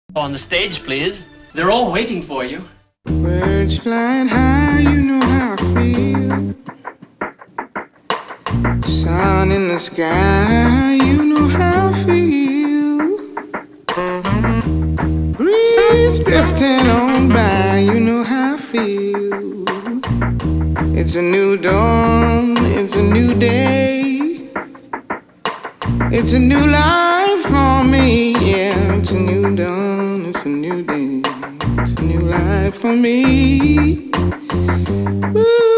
On the stage, please. They're all waiting for you. Birds flying high, you know how I feel. Sun in the sky, you know how I feel. Breeze drifting on by, you know how I feel. It's a new dawn, it's a new day. It's a new life for me, yeah. It's a new dawn, it's a new day. It's a new life for me. Ooh.